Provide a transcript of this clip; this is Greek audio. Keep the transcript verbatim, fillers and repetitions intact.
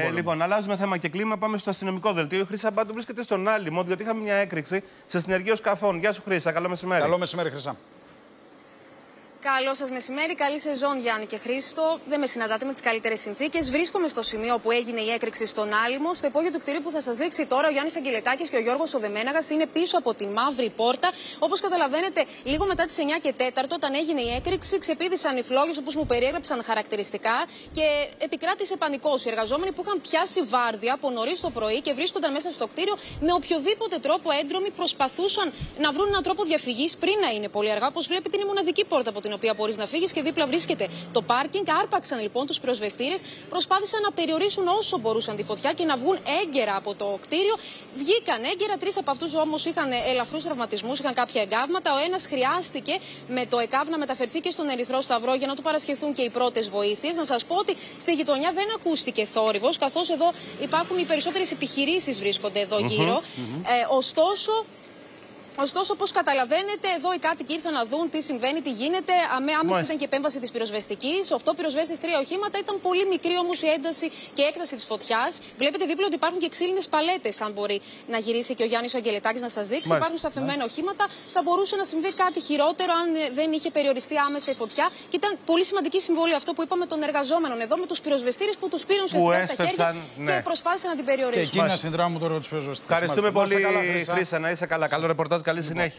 Ε, λοιπόν, αλλάζουμε θέμα και κλίμα. Πάμε στο αστυνομικό δελτίο. Η Χρύσα Μπάντου βρίσκεται στον Άλυμο, διότι είχαμε μια έκρηξη σε συνεργείο σκαφών. Γεια σου, Χρύσα. Καλό μεσημέρι. Καλό μεσημέρι, Χρύσα. Καλό σας μεσημέρι, καλή σεζόν Γιάννη και Χρήστο. Δεν με συναντάτε με τις καλύτερες συνθήκες. Βρίσκομαι στο σημείο που έγινε η έκρηξη στον Άλυμο, στο υπόγειο του κτηρίου που θα σας δείξει τώρα ο Γιάννης Αγγελετάκης και ο Γιώργος Οδεμέναγας. Είναι πίσω από τη μαύρη πόρτα. Όπως καταλαβαίνετε, λίγο μετά τις εννιά και τέταρτο, όταν έγινε η έκρηξη, ξεπήδησαν οι φλόγες όπως μου περιέγραψαν χαρακτηριστικά και επικράτησε πανικός. Οι εργαζόμενοι που είχαν πιάσει βάρδια από νωρίς το πρωί και βρίσκονταν μέσα στο κτίριο, με οποιοδήποτε τρόπο έντρομοι προσπαθούσαν να βρουν έναν τρόπο διαφυγής πριν να είναι πολύ αργά. Όπως βλέπετε, είναι η μοναδική πόρτα από την οποία μπορείς να φύγεις και δίπλα βρίσκεται το πάρκινγκ. Άρπαξαν λοιπόν τους πυροσβεστήρες, προσπάθησαν να περιορίσουν όσο μπορούσαν τη φωτιά και να βγουν έγκαιρα από το κτίριο. Βγήκαν έγκαιρα, τρεις από αυτούς όμως είχαν ελαφρούς τραυματισμούς, είχαν κάποια εγκάβματα. Ο ένας χρειάστηκε με το ΕΚΑΒ να μεταφερθεί και στον Ερυθρό Σταυρό για να του παρασχεθούν και οι πρώτες βοήθειες. Να σας πω ότι στη γειτονιά δεν ακούστηκε θόρυβος, καθώς εδώ υπάρχουν οι περισσότερες επιχειρήσεις βρίσκονται εδώ γύρω. Mm-hmm, mm-hmm. Ε, ωστόσο. Ωστόσο, όπως καταλαβαίνετε, εδώ οι κάτοικοι ήρθαν να δουν τι συμβαίνει, τι γίνεται. Άμεση ήταν και επέμβαση της πυροσβεστικής. Οκτώ πυροσβέστες, τρία οχήματα. Ήταν πολύ μικρή όμως η ένταση και έκταση της φωτιάς. Βλέπετε δίπλα ότι υπάρχουν και ξύλινες παλέτες, αν μπορεί να γυρίσει και ο Γιάννης ο Αγγελετάκης να σας δείξει. Μάλιστα. Υπάρχουν σταθεμένα οχήματα. Θα μπορούσε να συμβεί κάτι χειρότερο αν δεν είχε περιοριστεί άμεσα η φωτιά. Και ήταν πολύ σημαντική συμβολή αυτό που είπαμε των εργαζόμενων εδώ με τους πυροσβεστήρες που τους πήραν ουσιαστικά στα χέρια ναι. και προσπάθησαν να την περιορίσουν. Και εκεί να συνδράμουν τώρα τους πυροσβεστές. Ευχαριστούμε πολύ, Χρύσα, να είσαι καλά. Καλό ρεπορτάζ. Καλή συνέχεια.